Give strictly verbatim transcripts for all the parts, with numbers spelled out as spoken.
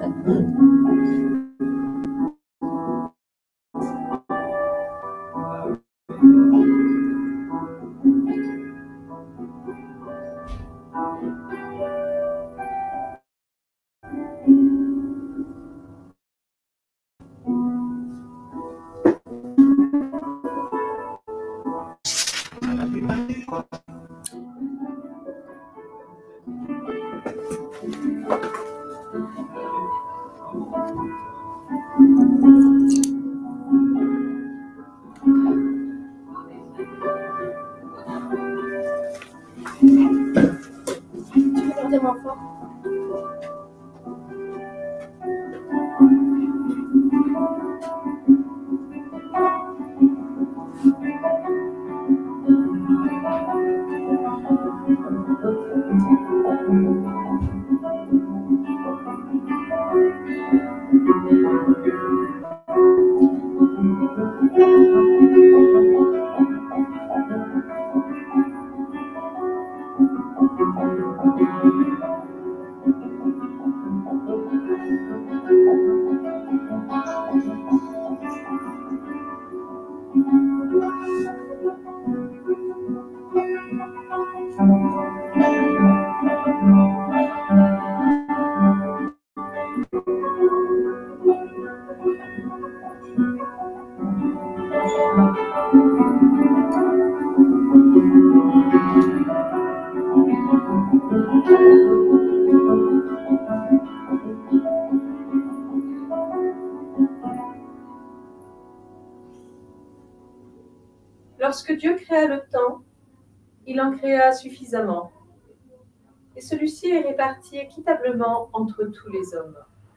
Lorsque Dieu créa le temps, il en créa suffisamment, et celui-ci est réparti équitablement entre tous les hommes.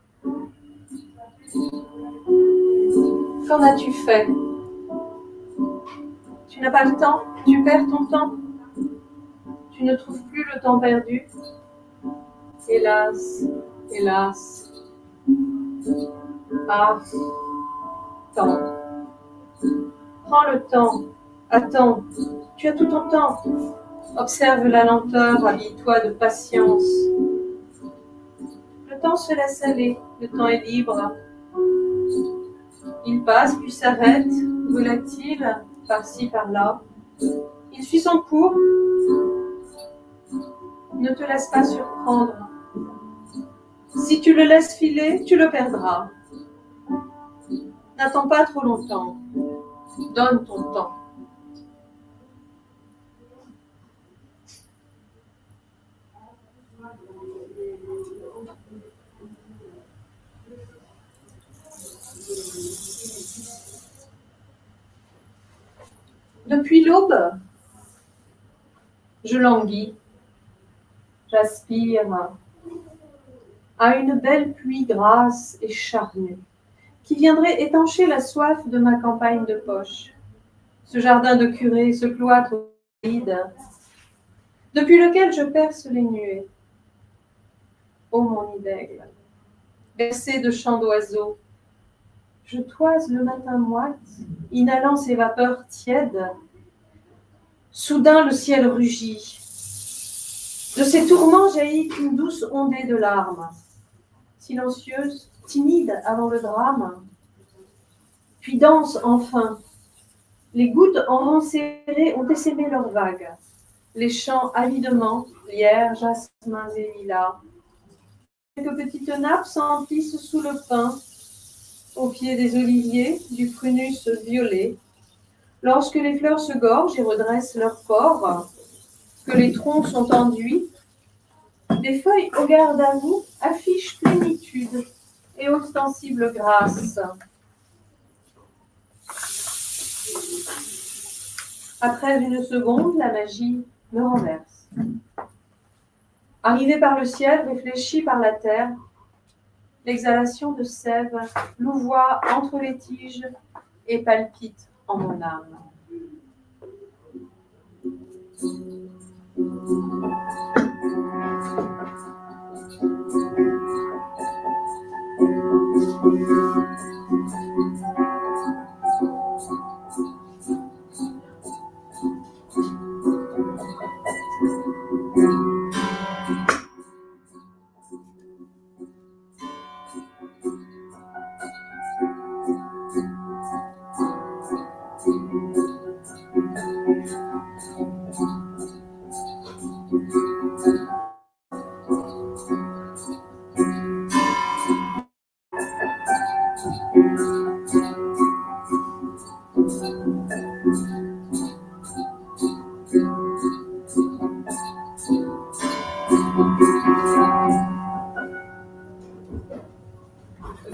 Qu'en as-tu fait? Tu n'as pas le temps? Tu perds ton temps? Tu ne trouves plus le temps perdu? Hélas, hélas. Ah, temps. Prends le temps. Attends, tu as tout ton temps. Observe la lenteur, habille-toi de patience. Le temps se laisse aller, le temps est libre. Il passe puis s'arrête, volatile, par-ci, par-là. Il suit son cours. Ne te laisse pas surprendre. Si tu le laisses filer, tu le perdras. N'attends pas trop longtemps. Donne ton temps. Depuis l'aube, je languis, j'aspire à une belle pluie grasse et charnue qui viendrait étancher la soif de ma campagne de poche, ce jardin de curé, ce cloître vide, depuis lequel je perce les nuées. Ô mon nid d'aigle, bercé de chants d'oiseaux, je toise le matin moite, inhalant ces vapeurs tièdes. Soudain le ciel rugit. De ces tourments jaillit une douce ondée de larmes, silencieuse, timide avant le drame, puis dense enfin. Les gouttes en rangs serrés ont essaimé leurs vagues. Les champs avidement, lierre, jasmins et lilas. Quelques petites nappes s'emplissent sous le pin, au pied des oliviers, du prunus violet. Lorsque les fleurs se gorgent et redressent leur corps, que les troncs sont enduits, les feuilles au garde à vous affichent plénitude et ostensible grâce. Après une seconde, la magie me renverse. Arrivée par le ciel, réfléchie par la terre, l'exhalation de sève louvoie entre les tiges et palpite en mon âme.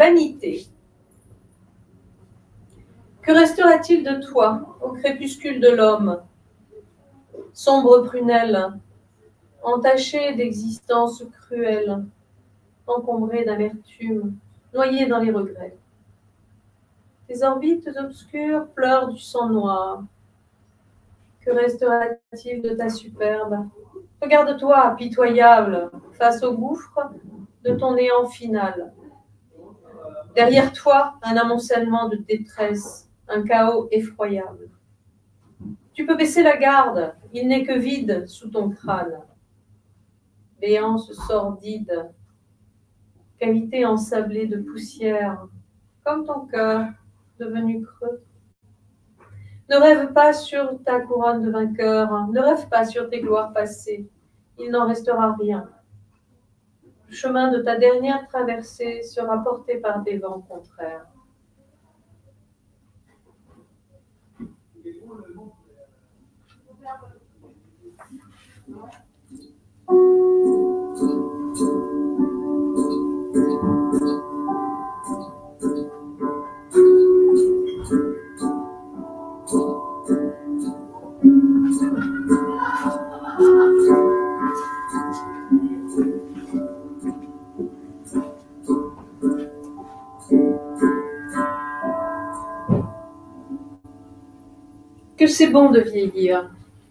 Vanité. Que restera-t-il de toi au crépuscule de l'homme? Sombre prunelle, entachée d'existence cruelle, encombrée d'amertume, noyée dans les regrets. Tes orbites obscures pleurent du sang noir. Que restera-t-il de ta superbe? Regarde-toi, pitoyable, face au gouffre de ton néant final. Derrière toi, un amoncellement de détresse, un chaos effroyable. Tu peux baisser la garde, il n'est que vide sous ton crâne. Béance sordide, cavité ensablée de poussière, comme ton cœur devenu creux. Ne rêve pas sur ta couronne de vainqueur, ne rêve pas sur tes gloires passées, il n'en restera rien. Le chemin de ta dernière traversée sera porté par des vents contraires. Que c'est bon de vieillir.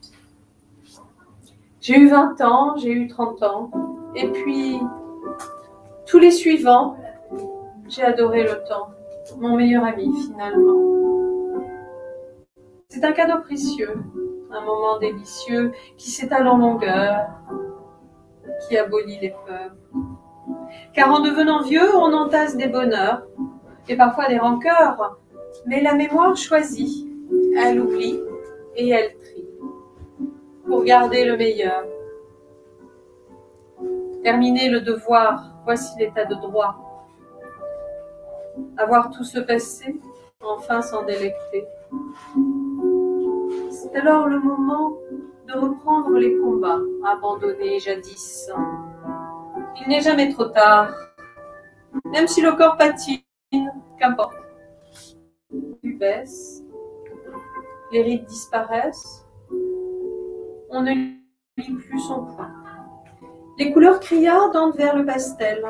J'ai eu vingt ans, j'ai eu trente ans, et puis tous les suivants, j'ai adoré le temps, mon meilleur ami finalement. C'est un cadeau précieux, un moment délicieux qui s'étale en longueur, qui abolit les peurs. Car en devenant vieux, on entasse des bonheurs, et parfois des rancœurs, mais la mémoire choisit, elle oublie et elle trie, pour garder le meilleur. Terminer le devoir, voici l'état de droit. Avoir tout ce passé, enfin s'en délecter. C'est alors le moment de reprendre les combats abandonnés jadis. Il n'est jamais trop tard, même si le corps patine, qu'importe. Tu baisses, les rides disparaissent, on ne lit plus son poing. Les couleurs criardes tendent vers le pastel.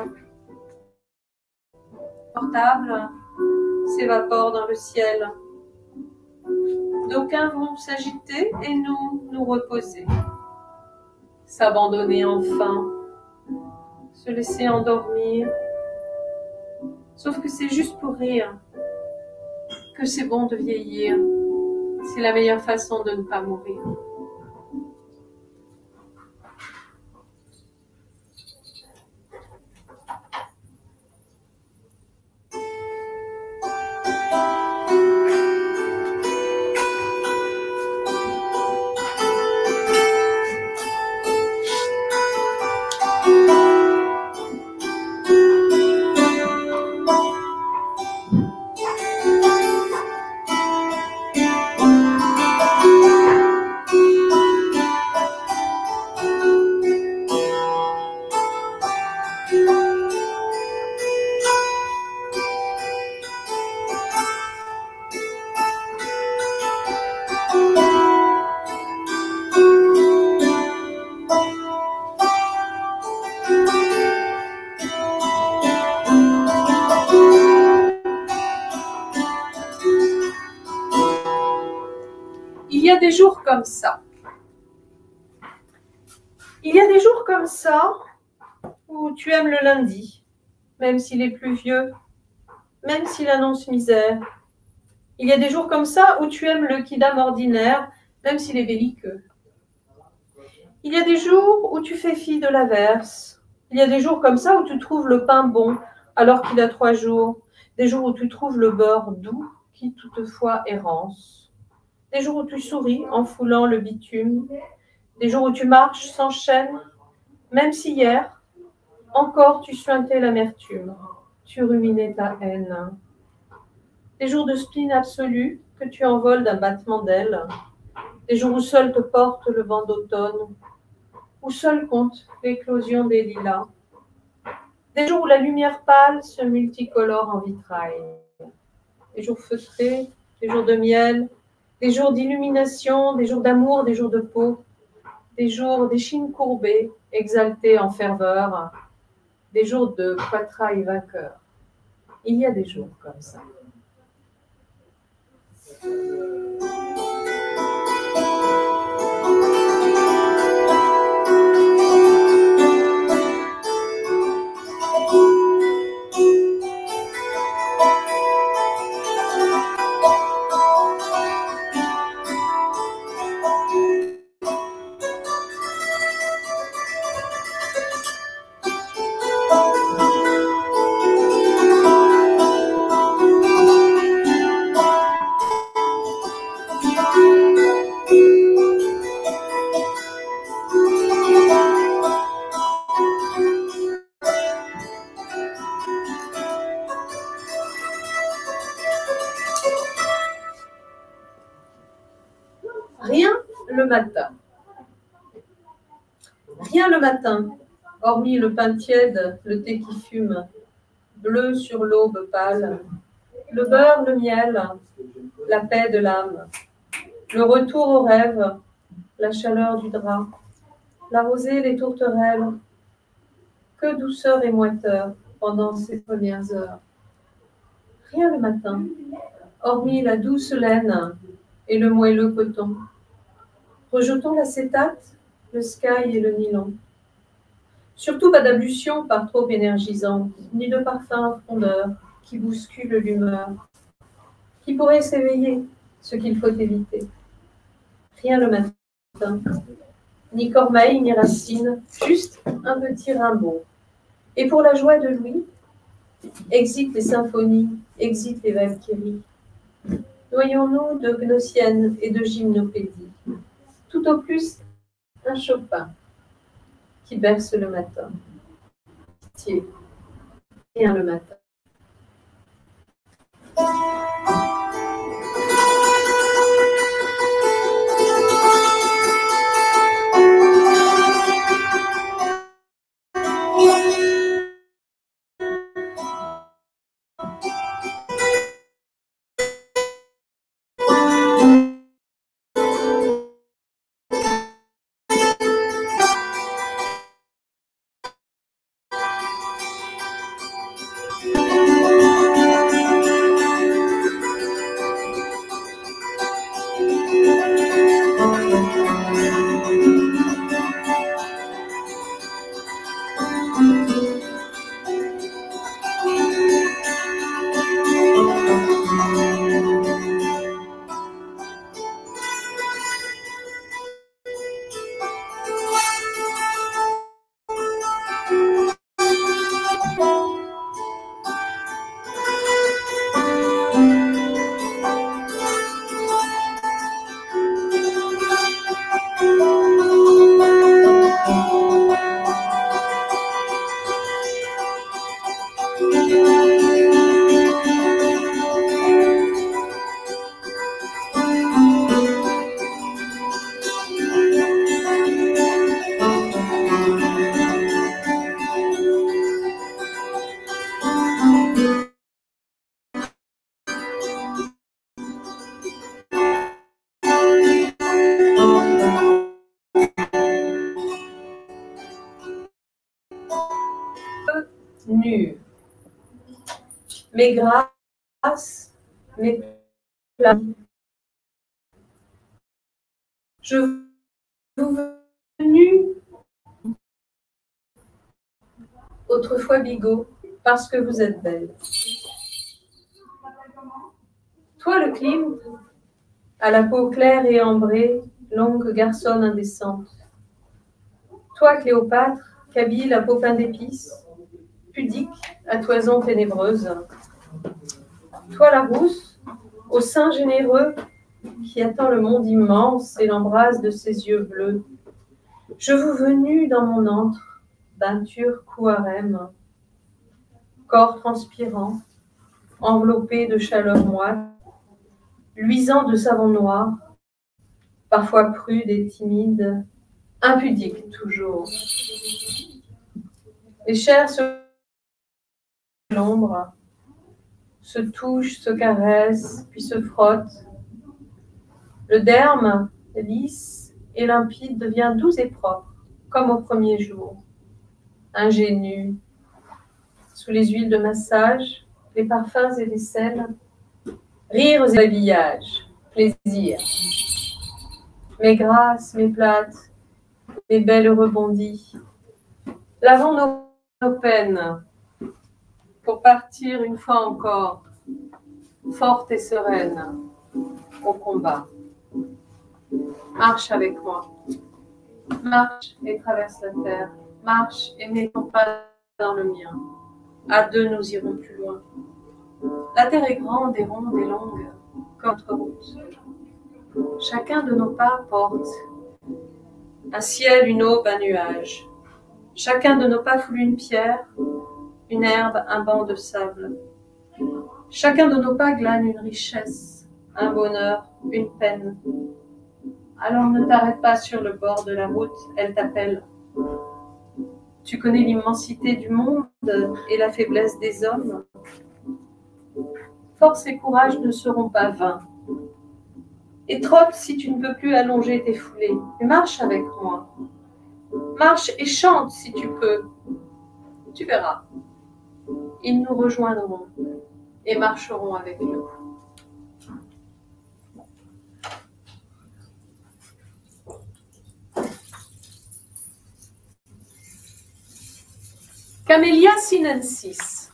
Portable s'évapore dans le ciel. D'aucuns vont s'agiter et nous nous reposer. S'abandonner enfin, se laisser endormir. Sauf que c'est juste pour rire, que c'est bon de vieillir. C'est la meilleure façon de ne pas mourir. Il y a des jours comme ça. Il y a des jours comme ça où tu aimes le lundi, même s'il est pluvieux, même s'il annonce misère. Il y a des jours comme ça où tu aimes le quidam ordinaire, même s'il est belliqueux. Il y a des jours où tu fais fi de l'averse. Il y a des jours comme ça où tu trouves le pain bon alors qu'il a trois jours. Des jours où tu trouves le beurre doux qui toutefois érance. Des jours où tu souris en foulant le bitume. Des jours où tu marches sans chaîne, même si hier, encore tu suintais l'amertume. Tu ruminais ta haine. Des jours de spleen absolu que tu envoles d'un battement d'ailes. Des jours où seul te porte le vent d'automne. Où seul compte l'éclosion des lilas. Des jours où la lumière pâle se multicolore en vitrail. Des jours feutrés, des jours de miel, des jours d'illumination, des jours d'amour, des jours de peau, des jours d'échine courbée, exaltés en ferveur, des jours de poitrail vainqueur. Il y a des jours comme ça. Rien le matin. Rien le matin, hormis le pain tiède, le thé qui fume, bleu sur l'aube pâle, le beurre, le miel, la paix de l'âme, le retour au rêve, la chaleur du drap, la rosée, les tourterelles. Que douceur et moiteur pendant ces premières heures. Rien le matin, hormis la douce laine et le moelleux coton. Rejetons l'acétate, le sky et le nylon. Surtout pas d'ablution par trop énergisante, ni de parfum en frondeur qui bouscule l'humeur, qui pourrait s'éveiller, ce qu'il faut éviter. Rien le matin, ni cormeille, ni racine, juste un petit rimbaud. Et pour la joie de Louis, exit les symphonies, exit les valkyries. Noyons-nous de gnossiennes et de gymnopédies. Tout au plus, un Chopin qui berce le matin. Pitié, rien le matin. Nu. Mes grâces, mes plats. Je vous venu autrefois bigot, parce que vous êtes belle. Toi, le Klimt, à la peau claire et ambrée, longue garçonne indécente. Toi, Cléopâtre, Kabyle à peau peint d'épices, pudique à toison ténébreuse. Toi, la rousse, au sein généreux, qui attend le monde immense et l'embrasse de ses yeux bleus. Je vous venu dans mon antre, peinture cou harem, corps transpirant, enveloppé de chaleur moite, luisant de savon noir, parfois prude et timide, impudique toujours. Les chairs sur l'ombre, se touchent, se caressent, puis se frottent. Le derme, lisse et limpide, devient doux et propre, comme au premier jour. Ingénu, sous les huiles de massage, les parfums et les sels, rires et habillages, plaisir. Mes grâces, mes plates, mes belles rebondies, lavons nos, nos peines pour partir une fois encore, forte et sereine, au combat. Marche avec moi, marche et traverse la terre, marche et mets ton pas dans le mien. À deux, nous irons plus loin. La terre est grande et ronde et longue, comme notre route. Chacun de nos pas porte un ciel, une aube, un nuage. Chacun de nos pas foule une pierre, une herbe, un banc de sable. Chacun de nos pas glane une richesse, un bonheur, une peine. Alors ne t'arrête pas sur le bord de la route, elle t'appelle. Tu connais l'immensité du monde et la faiblesse des hommes. Force et courage ne seront pas vains. Et trotte si tu ne peux plus allonger tes foulées. Mais marche avec moi. Marche et chante si tu peux. Tu verras. Ils nous rejoindront et marcheront avec nous. Camellia sinensis.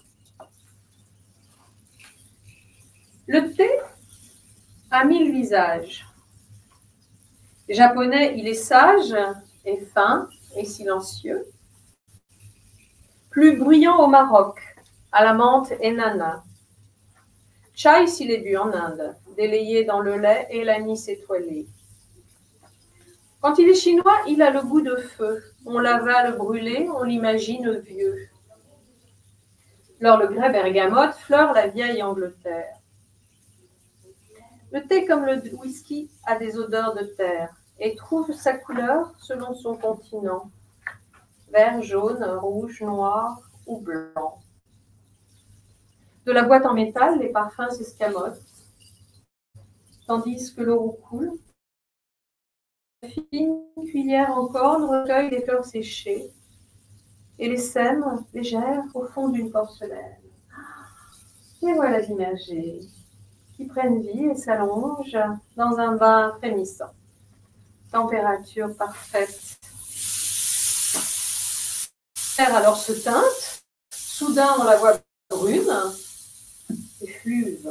Le thé a mille visages. Japonais, il est sage et fin et silencieux. Plus bruyant au Maroc, à la menthe et nana. Chai s'il est bu en Inde, délayé dans le lait et l'anis étoilé. Quand il est chinois, il a le goût de feu. On l'avale brûlé, on l'imagine vieux. Lors le grès bergamote fleure la vieille Angleterre. Le thé, comme le whisky, a des odeurs de terre et trouve sa couleur selon son continent. Vert, jaune, rouge, noir ou blanc. De la boîte en métal, les parfums s'escamotent, tandis que l'eau coule. La fine cuillère en corne recueille les fleurs séchées et les sème légères au fond d'une porcelaine. Les voilà immergées, qui prennent vie et s'allongent dans un bain frémissant. Température parfaite. L'air alors se teinte, soudain on la voit brune et fluve.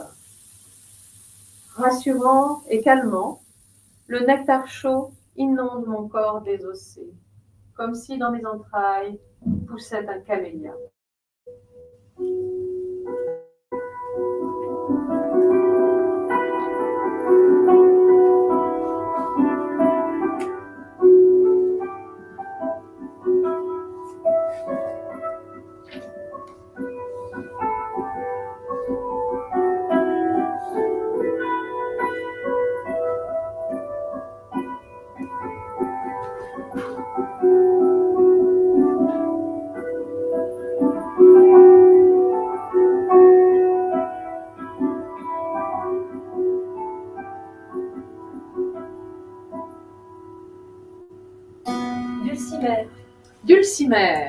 Rassurant et calmant, le nectar chaud inonde mon corps désossé, comme si dans mes entrailles poussait un camélia. Dulcimer. Dulcimer.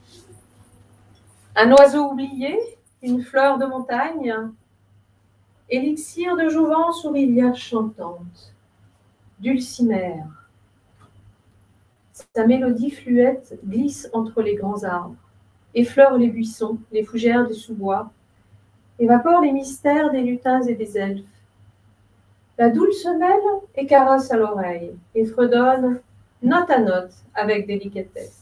Un oiseau oublié, une fleur de montagne, élixir de jouvence ou rivière chantante. Dulcimer. Sa mélodie fluette glisse entre les grands arbres, effleure les buissons, les fougères des sous-bois, évapore les mystères des lutins et des elfes. La douce mêle et caresse à l'oreille, et fredonne note à note avec délicatesse.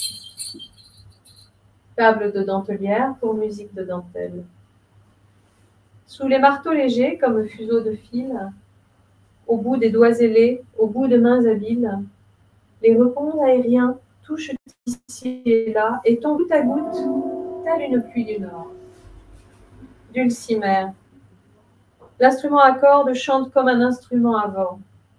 Table de dentelière pour musique de dentelle. Sous les marteaux légers comme fuseaux de fil, au bout des doigts ailés, au bout de mains habiles, les rebonds aériens touchent ici et là et tombent goutte à goutte, telle une pluie du nord. Dulcimer. L'instrument à cordes chante comme un instrument à vent.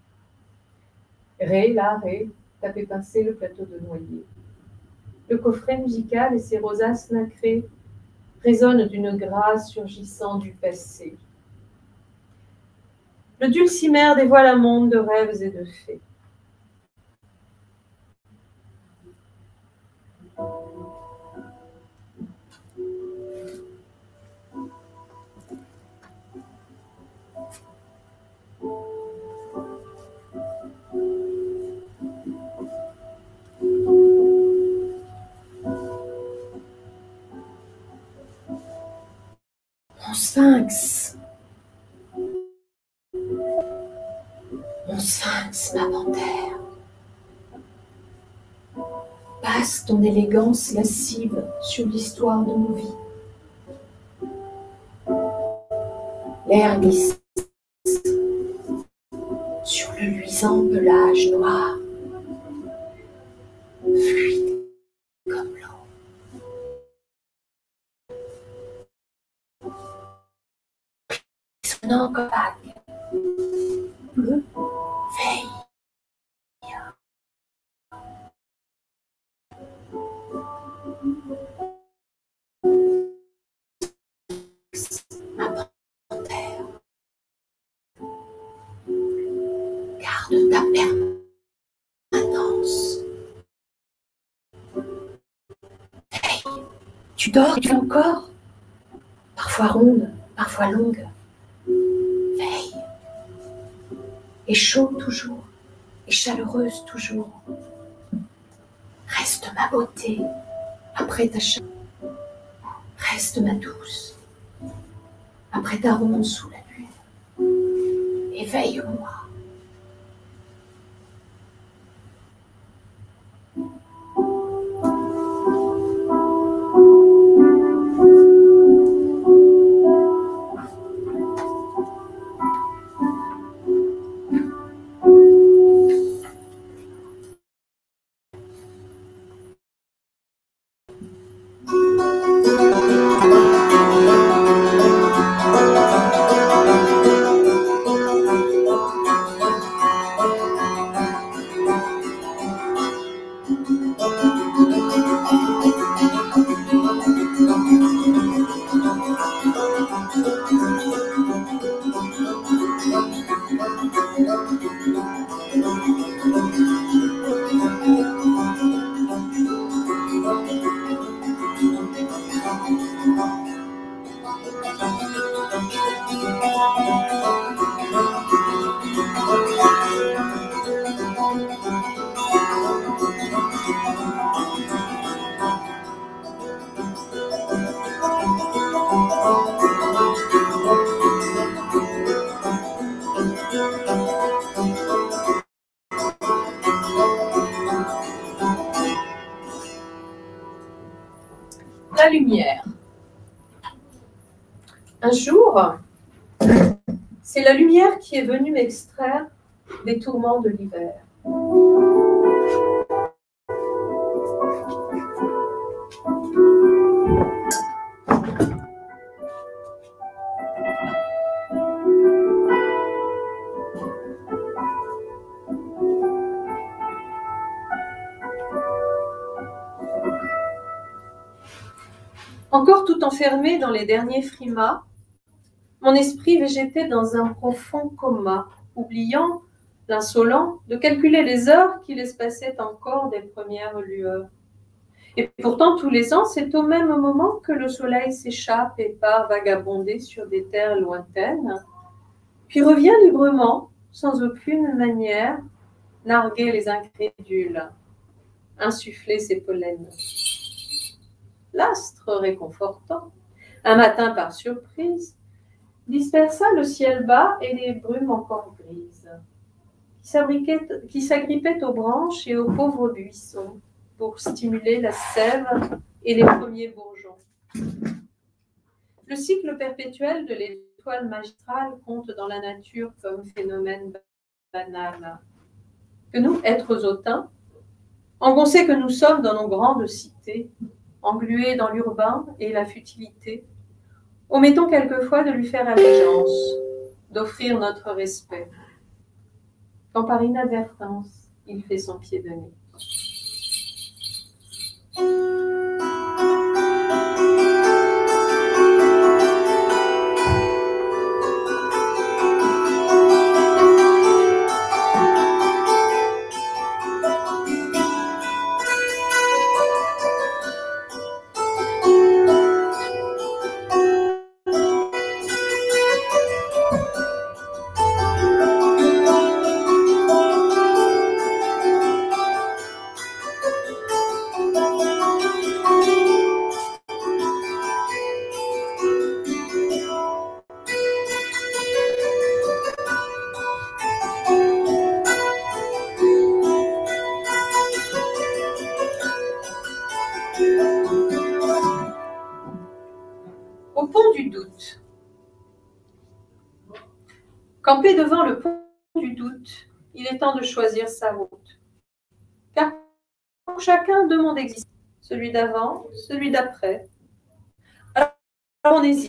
Ré, la, ré, tapez pincé le plateau de noyer. Le coffret musical et ses rosaces nacrées résonne d'une grâce surgissant du passé. Le dulcimer dévoile un monde de rêves et de fées. Mon sphinx, mon sphinx, ma panthère, passe ton élégance lascive sur l'histoire de nos vies. L'air glisse sur le luisant pelage noir, fluide comme l'eau. Sonnant comme vague, bleu, veille. Ma panthère, garde ta permanence. Veille, tu dors et tu es encore, parfois ronde, parfois longue. Veille, et chaude toujours, et chaleureuse toujours. Reste ma beauté après ta chaleur. Reste ma douce après ta ronde sous la lune. Éveille-moi. La lumière. Un jour, c'est la lumière qui est venue m'extraire des tourments de l'hiver. Encore tout enfermé dans les derniers frimas, mon esprit végétait dans un profond coma, oubliant, l'insolent, de calculer les heures qu'il espaçait encore des premières lueurs. Et pourtant, tous les ans, c'est au même moment que le soleil s'échappe et part vagabonder sur des terres lointaines, puis revient librement, sans aucune manière, narguer les incrédules, insuffler ses pollens. L'astre réconfortant, un matin par surprise, dispersa le ciel bas et les brumes encore grises, qui s'agrippaient aux branches et aux pauvres buissons pour stimuler la sève et les premiers bourgeons. Le cycle perpétuel de l'étoile magistrale compte dans la nature comme phénomène banal. Que nous, êtres hautains, engoncés que nous sommes dans nos grandes cités, englués dans l'urbain et la futilité, omettons quelquefois de lui faire allégeance, d'offrir notre respect, quand par inadvertance, il fait son pied de nez. Au pont du doute. Campé devant le pont du doute, il est temps de choisir sa route. Car pour chacun deux mondes existent, celui d'avant, celui d'après. Alors on hésite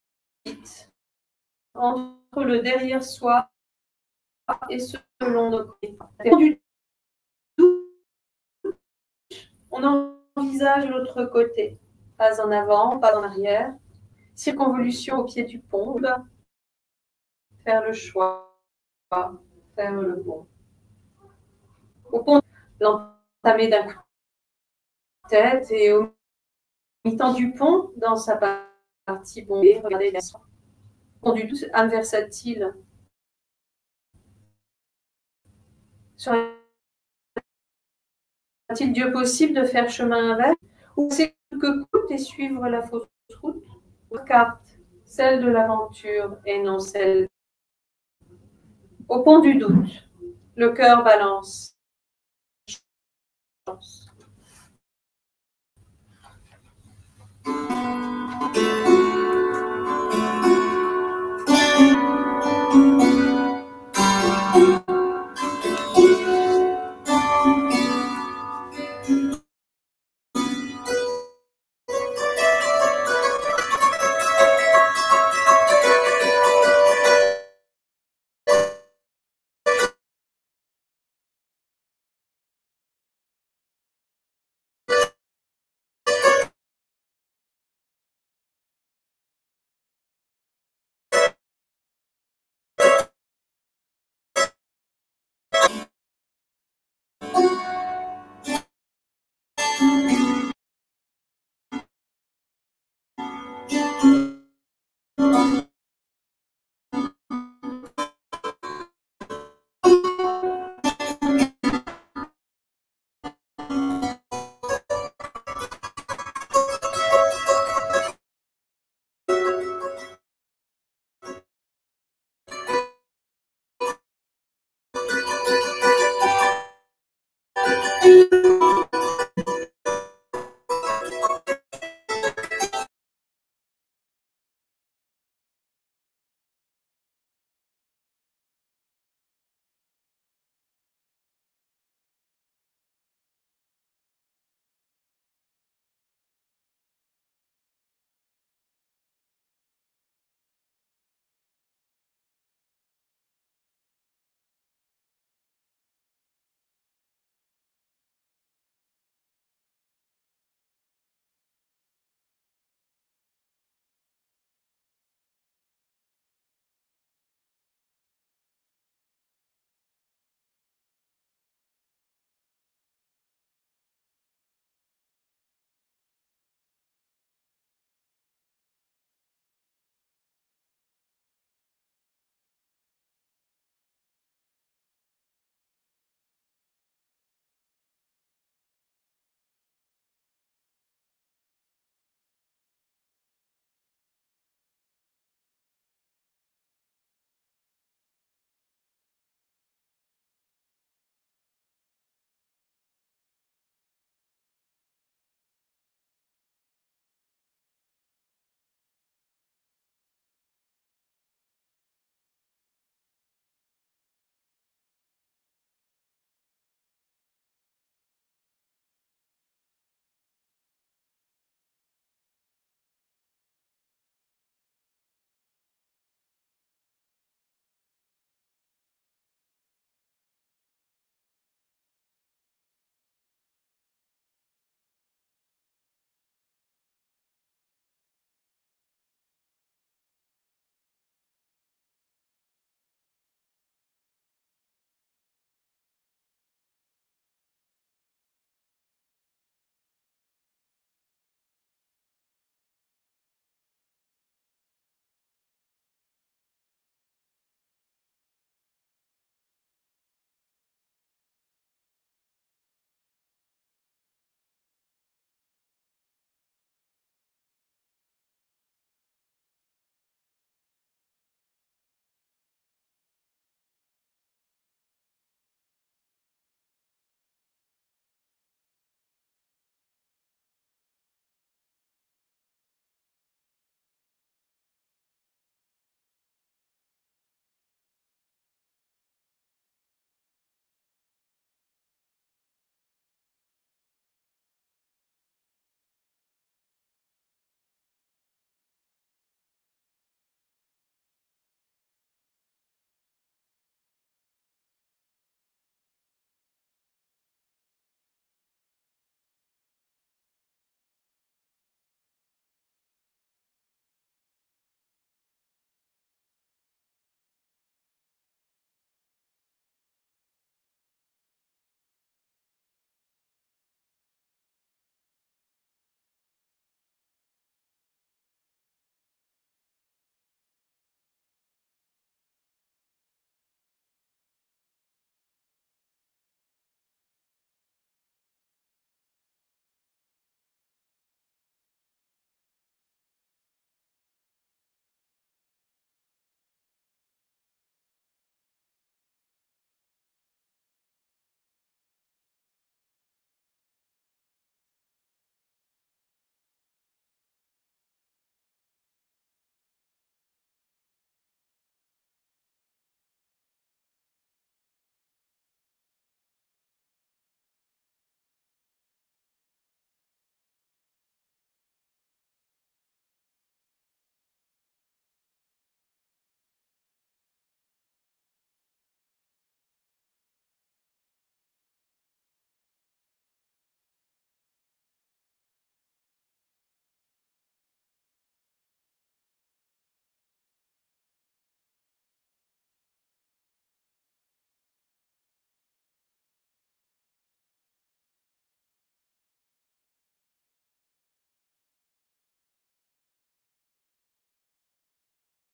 entre le derrière soi et selon nos côtés. Du doute, on envisage l'autre côté, pas en avant, pas en arrière, circonvolution au pied du pont, faire le choix, faire le bon. Au pont, l'entamer d'un coup de tête et au mi-temps du pont, dans sa partie bombée, regardez la soie. Au pont du doute, inversa-t-il Sera-t-il Dieu possible de faire chemin inverse ou c'est que coûte et suivre la fausse route? Carte, celle de l'aventure et non celle. Au pont du doute, le cœur balance.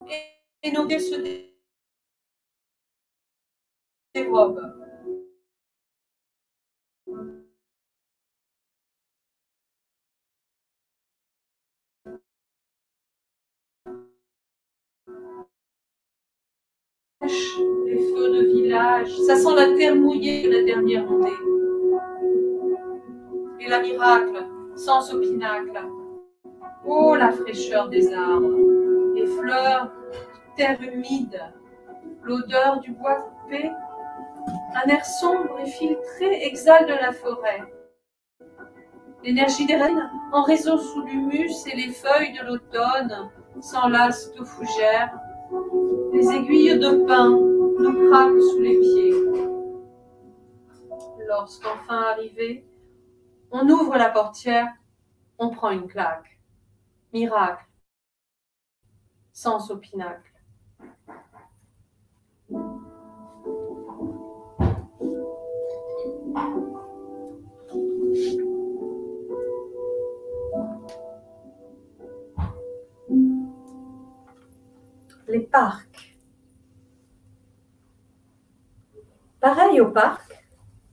et, et nos pieds se dérobent. Les feux de village, ça sent la terre mouillée de la dernière ondée. Et la miracle, sans au pinacle. Oh, la fraîcheur des arbres, les fleurs, terre humide, l'odeur du bois coupé, un air sombre et filtré exhale de la forêt. L'énergie des rennes en réseau sous l'humus et les feuilles de l'automne s'enlacent aux fougères. Les aiguilles de pin nous craquent sous les pieds. Lorsqu'enfin arrivé, on ouvre la portière, on prend une claque. Miracle, sens au pinacle. Les parcs. Pareil au parc,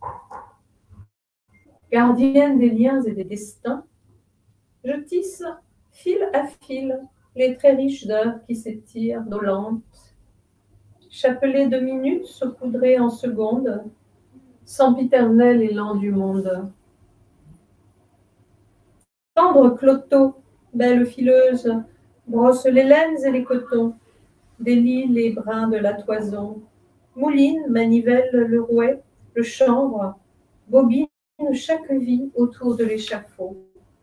gardienne des liens et des destins, je tisse fil à fil les très riches d'heures qui s'étirent dolentes, chapelet de minutes saupoudrées en secondes, sempiternel élan du monde. Tendre Cloto, belle fileuse, brosse les laines et les cotons, délie les brins de la toison, mouline, manivelle le rouet, le chanvre, bobine chaque vie autour de l'échafaud.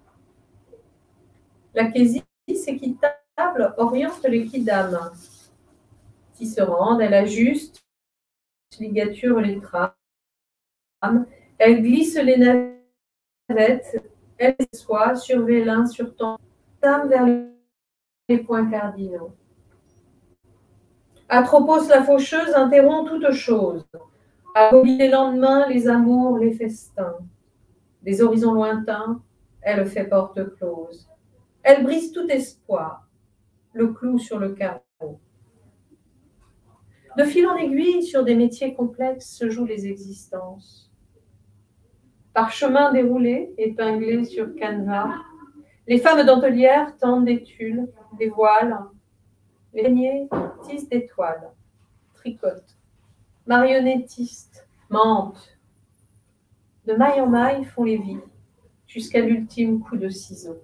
L'acquésie équitable oriente les quidam. Tisserande, elle ajuste, ligature les trames, elle glisse les navettes, elle s'assoit sur vélin, sur ton tame vers les points cardinaux. Atropos la faucheuse interrompt toute chose. Abolit les lendemains, les amours, les festins. Des horizons lointains, elle fait porte close. Elle brise tout espoir, le clou sur le carreau. De fil en aiguille, sur des métiers complexes se jouent les existences. Parchemin déroulé, épinglé sur canevas, les femmes dentelières tendent des tulles, des voiles, les peigniers tissent des toiles, tricotent, marionnettistes, mentent. De maille en maille font les vies, jusqu'à l'ultime coup de ciseau.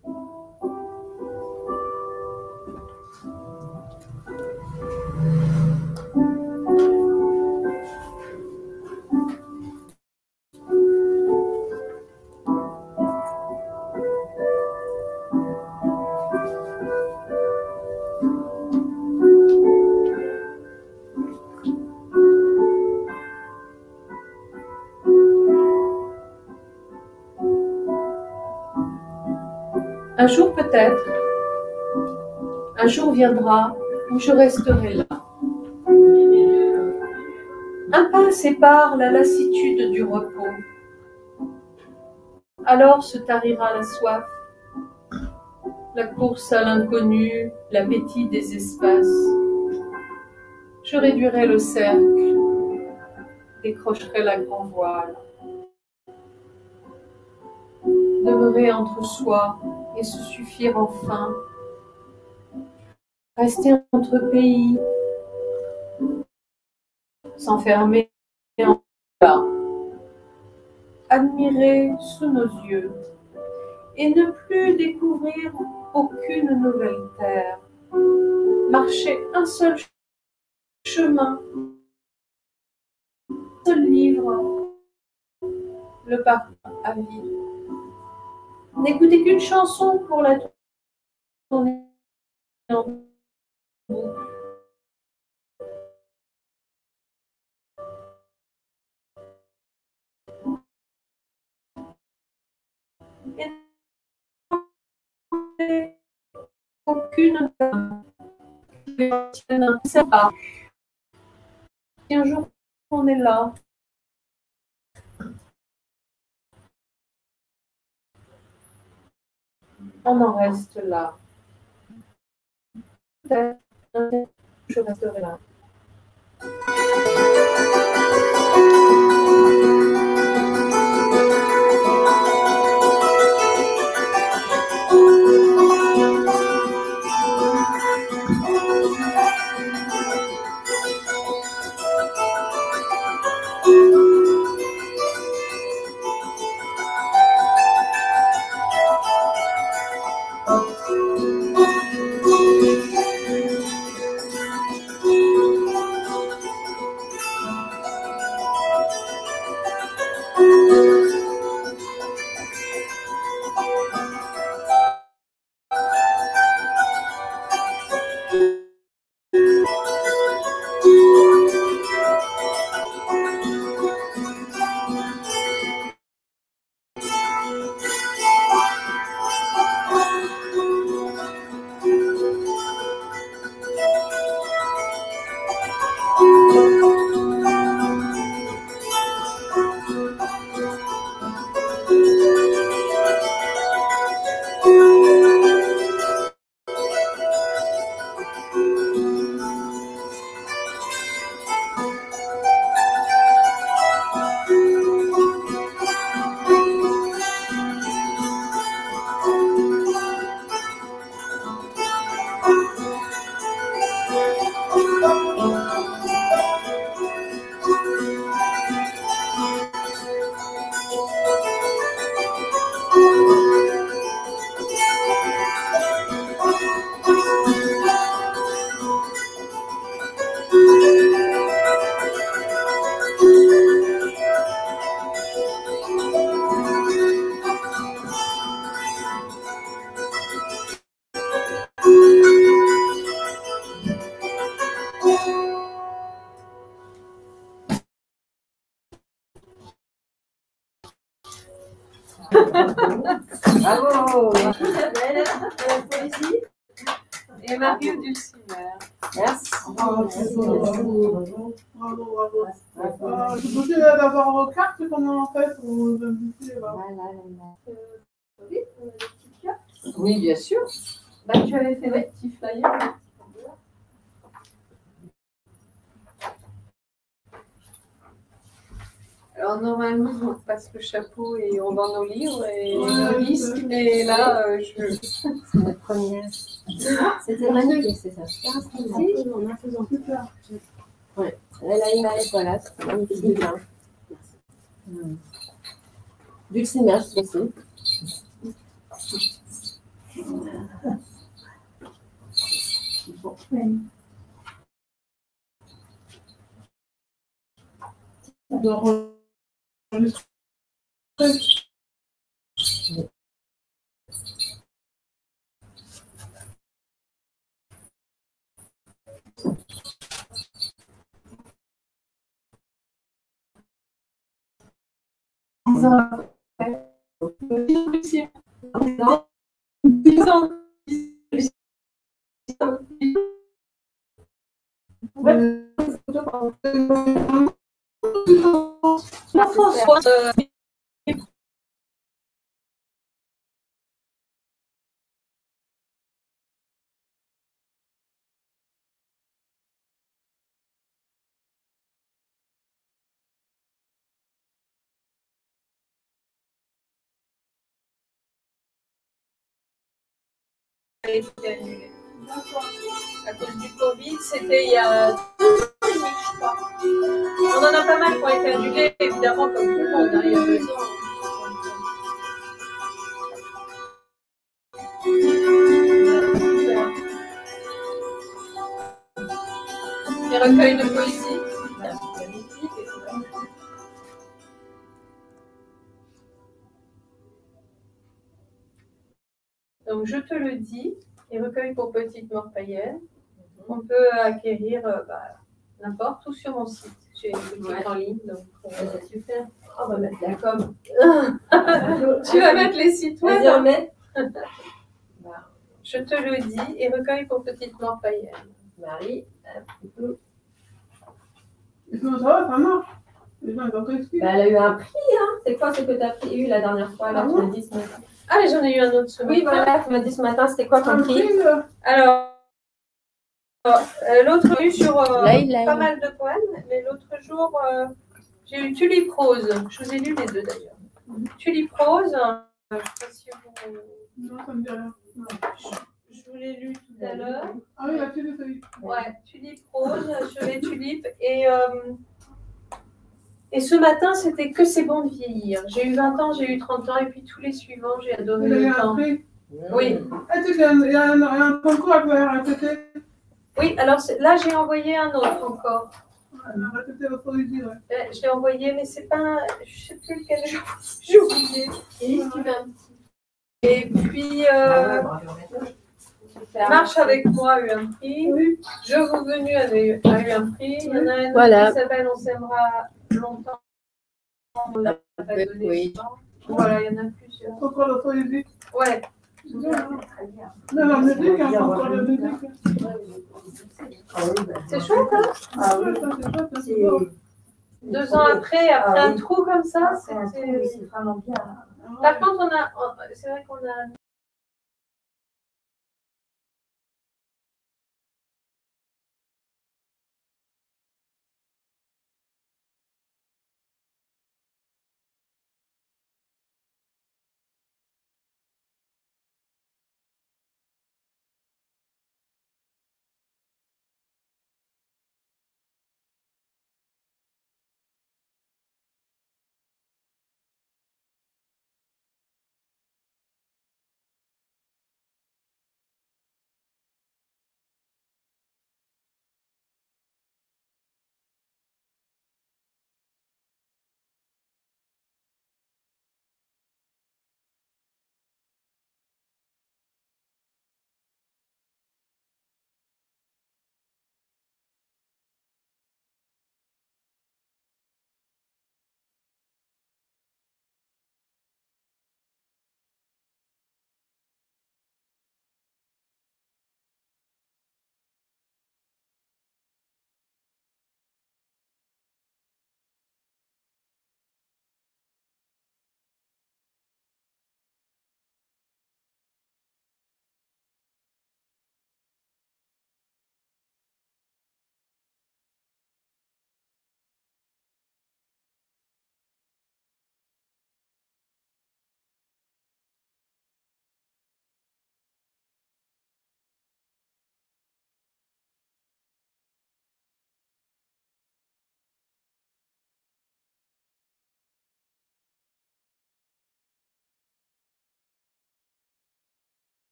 Un jour peut-être, un jour viendra où je resterai là. Un pas sépare la lassitude du repos. Alors se tarira la soif, la course à l'inconnu, l'appétit des espaces. Je réduirai le cercle, décrocherai la grand voile. Demeurer entre soi et se suffire enfin. Rester entre pays, s'enfermer en bas. Admirer sous nos yeux et ne plus découvrir aucune nouvelle terre. Marcher un seul chemin, un seul livre, le parfum à vie. N'écouter qu'une chanson pour la tourner en boucle. Et aucune femme ne sait pas. Si un jour on est là, on en reste là. Peut-être Je resterai là. Bravo. Isabelle, de la poésie. Et Mario Dulcimer. Merci. Bravo, bravo. Bravo, bravo. Je peux d'avoir vos cartes pendant en fait pour vous inviter. Oui, bien sûr. Bah, tu avais fait des petits flyers. Alors normalement, on passe le chapeau et on vend nos livres et nos disques, mais là, euh, je... C'est notre première. C'était magnifique, c'est ça. Si, on a faisant plus peur. Oui. Elle a une mallette, voilà, c'est magnifique. Hein. Mmh. Dulcimer, c'est aussi. Bon. Oui. Alors, a été annulée. À cause du Covid, c'était il y a deux ans et demi, je crois. On en a pas mal qui ont été annulés, évidemment, comme tout le monde, hein, il y a deux ans. Les recueils de poésie. Donc, je te le dis, les recueils pour petites morts païennes, on peut acquérir euh, bah, n'importe, tout sur mon site. J'ai une boutique ouais. en ligne, donc euh, c'est super. Oh, on va mettre la com. Tu vas mettre les sites web. Vas-y, on met. Je te le dis, et recueil pour petites morts païennes. Marie, est-ce que ça va, ça marche? Les gens, ils ont tout bah, elle a eu un prix, hein. C'est quoi ce que tu as eu la dernière fois, là, ah, tu m'as dit ce matin? Ah, mais j'en ai eu un autre ce matin. Oui, voilà, tu m'as dit ce matin, c'était quoi ton prix? Alors, Euh, l'autre, j'ai eu sur euh, Laï, laï. pas mal de poèmes, mais l'autre jour, euh, j'ai eu Tulipe Rose. Je vous ai lu les deux d'ailleurs. Tulipe Rose, euh, je ne sais pas si vous. Non, ça me dit rien. Je, je vous l'ai lu tout à l'heure. Ah oui, la tulipe, oui. Ouais, Tulipe Rose sur les tulipes. Et, euh, et ce matin, c'était que c'est bon de vieillir. J'ai eu vingt ans, j'ai eu trente ans, et puis tous les suivants, j'ai adoré Vous avez le un temps. prix. Oui. Ah, tu sais qu'il y a un- il y a un, un concours à faire à côté. Oui, alors c'est- là, j'ai envoyé un autre encore. À côté de votre poésie, ouais. Euh, je l'ai envoyé, mais c'est pas. un- Je sais plus lequel j'ai j'ai oublié. Et tu vas Et puis, euh, Marche avec moi a eu un prix. Oui. Je vous venu avait eu, a eu un prix. Il y en a un autre Voilà. qui s'appelle On s'aimera longtemps. On l'a pas Avec- donné oui. souvent. Voilà, il y en a plusieurs. Concours de poésie. Ouais. Non, la musique, il y a un concours de musique. C'est chouette, hein? Ah oui, ça, c'est chouette, c'est beau. Deux ans après, après Ah un oui. trou comme ça, C'est un c'est. truc, mais c'est vraiment bien. Par contre, on a, on- c'est vrai qu'on a